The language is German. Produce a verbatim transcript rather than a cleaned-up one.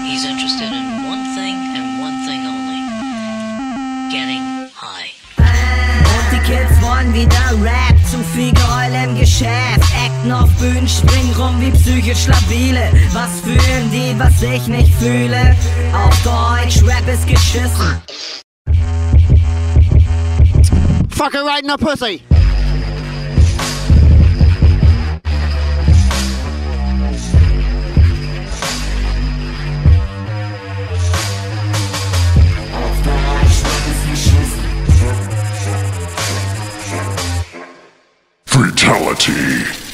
He's interested in one thing and one thing only. Getting high. Und die Kids wollen wieder Rap, zu viel Geheul im Geschäft. Acten auf Bühnen, springen rum wie psychisch labile. Was fühlen die, was ich nicht fühle? Auf Deutsch, Rap ist geschissen. Fuck her right in the pussy. Fatality.